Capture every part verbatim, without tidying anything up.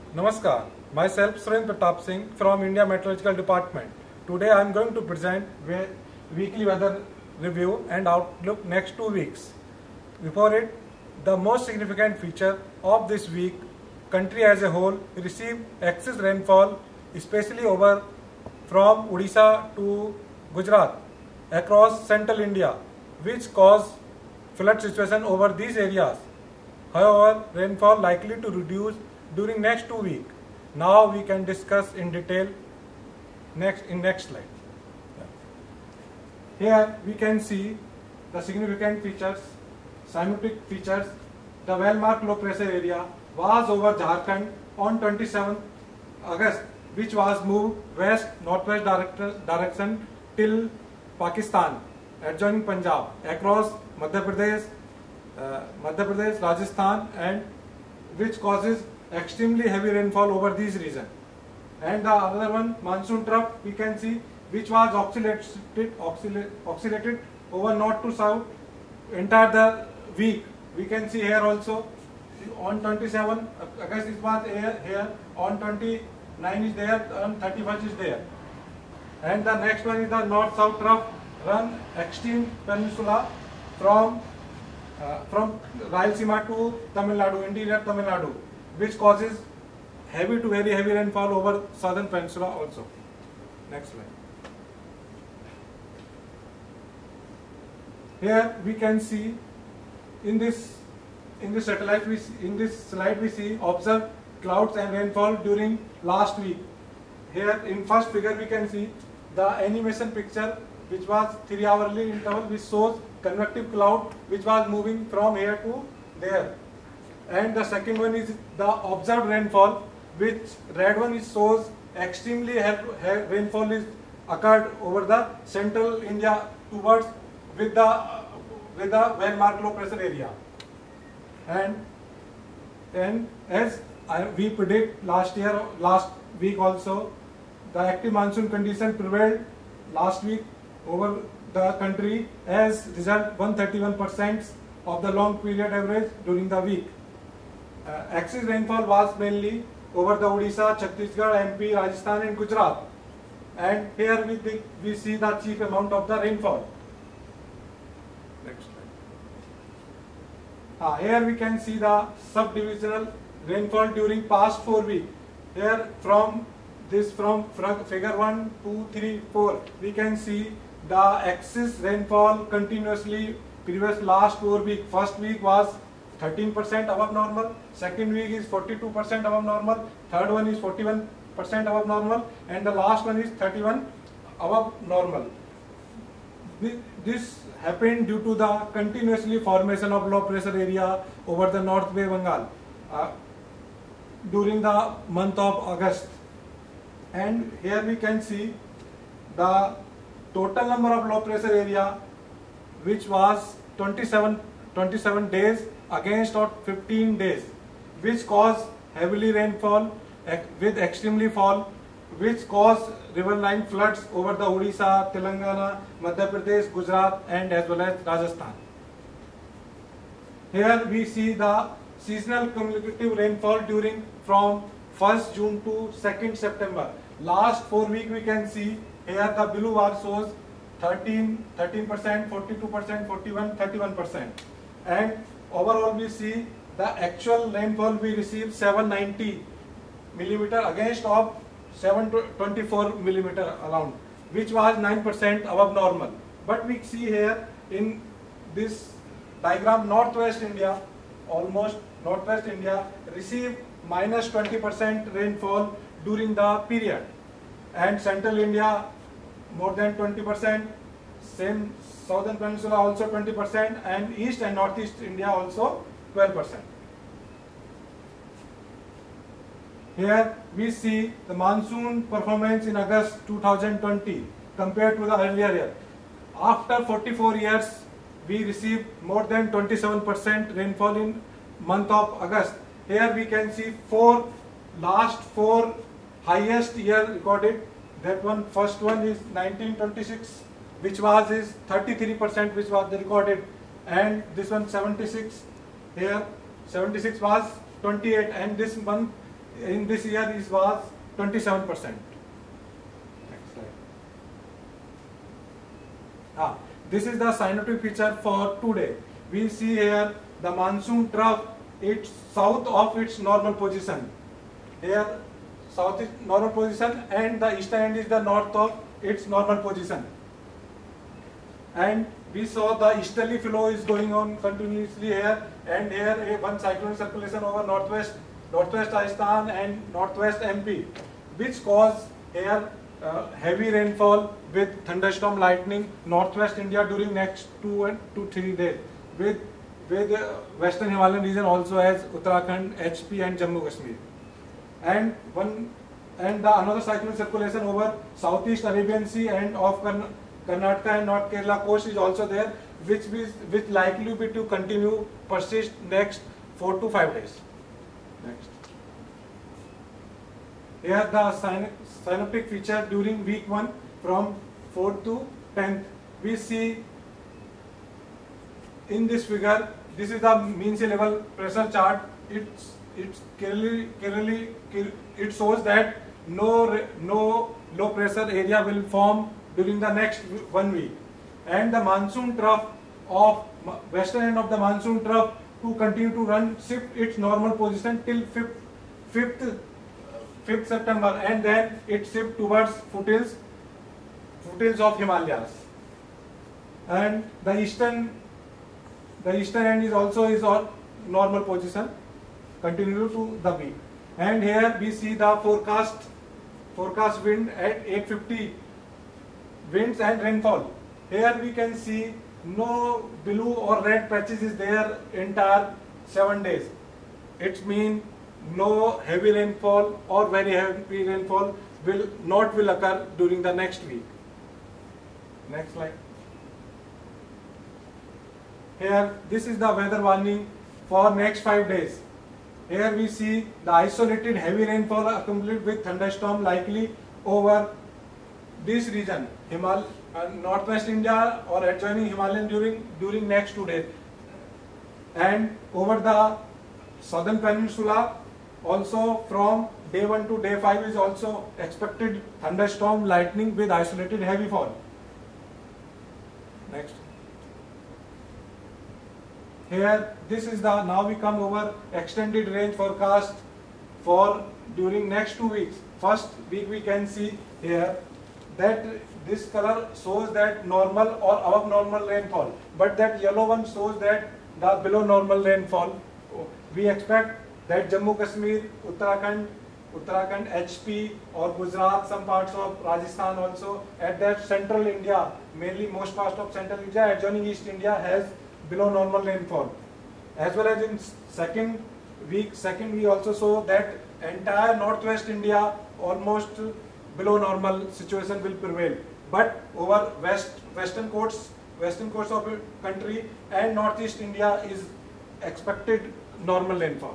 Namaskar, myself Surendra Pratap Singh from India Meteorological Department. Today I am going to present weekly weather review and outlook next two weeks. Before it, the most significant feature of this week, country as a whole received excess rainfall, especially over from Odisha to Gujarat across central India, which caused flood situation over these areas. However, rainfall likely to reduce during next two weeks. Now we can discuss in detail next in next slide. Here we can see the significant features, seismic features. The well-marked low pressure area was over Jharkhand on twenty-seventh August, which was moved west northwest direction till Pakistan, adjoining Punjab, across Madhya Pradesh, uh, Madhya Pradesh, Rajasthan, and which causes extremely heavy rainfall over these regions. And the other one, monsoon trough, we can see, which was oscillated, oscillated, oscillated over north to south entire the week. We can see here also on twenty-seven August it was here, here on twenty-nine is there, on thirty-first is there. And the next one is the north-south trough run extreme peninsula from uh, from Rayalaseema to Tamil Nadu, interior Tamil Nadu, which causes heavy to very heavy rainfall over southern peninsula also. Next slide. Here we can see in this in this satellite we see, in this slide we see observed clouds and rainfall during last week. Here in first figure we can see the animation picture, which was three hourly interval, which shows convective cloud which was moving from here to there. And the second one is the observed rainfall, which red one is shows extremely heavy rainfall is occurred over the central India towards with the uh, with the well marked low pressure area. And and as I, we predict last year last week also, the active monsoon condition prevailed last week over the country, as result one hundred thirty-one percent of the long period average during the week. Uh, excess rainfall was mainly over the Odisha, Chhattisgarh, M P, Rajasthan and Gujarat. And here we think we see the chief amount of the rainfall. Next slide. Ah, here we can see the subdivisional rainfall during past four weeks. Here from this from figure one, two, three, four, we can see the excess rainfall continuously previous last four weeks. First week was thirteen percent above normal, second week is forty-two percent above normal, third one is forty-one percent above normal, and the last one is thirty-one above normal. This happened due to the continuously formation of low pressure area over the North Bay Bengal uh, during the month of August. And here we can see the total number of low pressure area, which was twenty-seven, twenty-seven days against fifteen days, which caused heavily rainfall with extremely fall, which caused riverine floods over the Odisha, Telangana, Madhya Pradesh, Gujarat and as well as Rajasthan. Here we see the seasonal cumulative rainfall during from first June to second September. Last four weeks we can see here the blue bar shows thirteen, thirteen percent, forty-two percent, forty-one, thirty-one percent. And overall we see the actual rainfall we received seven ninety millimeter against of seven twenty-four millimeter around, which was nine percent above normal. But we see here in this diagram northwest India, almost northwest India received minus twenty percent rainfall during the period, and central India more than twenty percent, same southern peninsula also twenty percent, and east and northeast India also twelve percent. Here we see the monsoon performance in August two thousand twenty compared to the earlier year. After forty-four years, we received more than twenty-seven percent rainfall in month of August. Here we can see four last four highest year recorded. That one first one is nineteen twenty-six, which was is thirty-three percent, which was recorded, and this one seventy-six. Here seventy-six was twenty-eight, and this month in this year it was twenty-seven percent. Next slide. Ah, this is the cyanotic feature for today. We see here the monsoon trough, it's south of its normal position. Here south is normal position and the eastern end is the north of its normal position. And we saw the easterly flow is going on continuously here, and here a one cyclonic circulation over northwest northwest Rajasthan and northwest M P, which cause here uh, heavy rainfall with thunderstorm lightning northwest India during next two and two three days, with with uh, western Himalayan region also as Uttarakhand, H P and Jammu Kashmir, and one and the another cyclonic circulation over southeast Arabian Sea and of Karn Karnataka and North Kerala coast is also there, which is which likely be to continue persist next four to five days. Next. Here the synoptic feature during week one from fourth to tenth. We see in this figure, this is the mean sea level pressure chart. It's it's clearly clearly it shows that no no low pressure area will form during the next one week, and the monsoon trough of western end of the monsoon trough to continue to run shift its normal position till fifth September, and then it shift towards foothills foothills of Himalayas, and the eastern the eastern end is also is on normal position continue to the week. And here we see the forecast forecast wind at eight fifty winds and rainfall. Here we can see no blue or red patches is there entire seven days. It means no heavy rainfall or very heavy rainfall will not will occur during the next week. Next slide. Here this is the weather warning for next five days. Here we see the isolated heavy rainfall accompanied with thunderstorm likely over this region, Himal uh, northwest India or adjoining Himalayan during during next two days, and over the southern peninsula also from day one to day five is also expected thunderstorm lightning with isolated heavy fall. Next. Here this is the now we come over extended range forecast for during next two weeks. First week we can see here that this color shows that normal or above normal rainfall, but that yellow one shows that the below normal rainfall. We expect that Jammu Kashmir, Uttarakhand, Uttarakhand, H P or Gujarat, some parts of Rajasthan also, at that central India, mainly most parts of central India, adjoining East India has below normal rainfall. As well as in second week, second we also saw that entire northwest India almost below normal situation will prevail, but over west western coasts western coast of the country and northeast India is expected normal rainfall.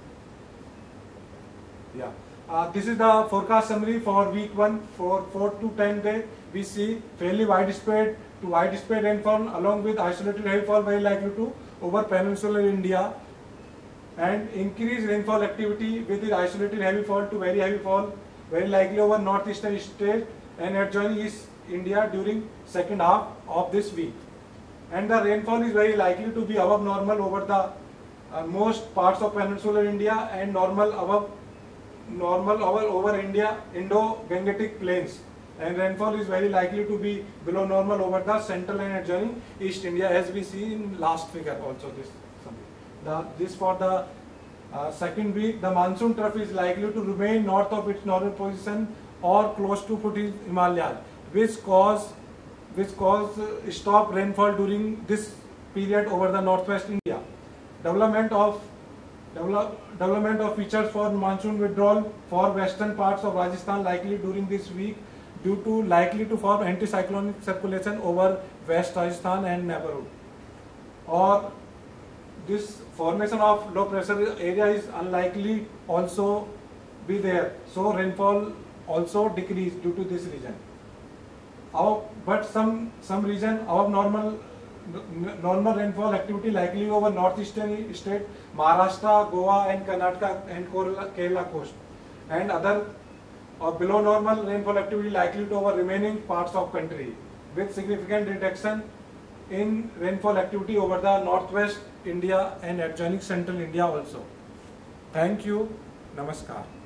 Yeah, uh, this is the forecast summary for week one for four to ten day. We see fairly widespread to widespread rainfall along with isolated rainfall very likely to over peninsular India, and increased rainfall activity with the isolated heavy fall to very heavy fall very likely over northeastern state and adjoining East India during second half of this week. And the rainfall is very likely to be above normal over the uh, most parts of peninsular India and normal above normal over, over India Indo-Gangetic plains. And rainfall is very likely to be below normal over the central and adjoining East India, as we see in last figure also this the this for the Uh, second week, the monsoon trough is likely to remain north of its normal position or close to foothills Himalayas, which cause which cause uh, stop rainfall during this period over the northwest India. Development of develop, development of features for monsoon withdrawal for western parts of Rajasthan likely during this week due to likely to form anticyclonic circulation over west Rajasthan and neighborhood. Or this formation of low pressure area is unlikely also be there, so rainfall also decrease due to this region. Our, but some some region above normal normal rainfall activity likely over northeastern state, Maharashtra, Goa and Karnataka and Kerala coast, and other or below normal rainfall activity likely to over remaining parts of country, with significant reduction in rainfall activity over the northwest India and adjoining central India also. Thank you. Namaskar.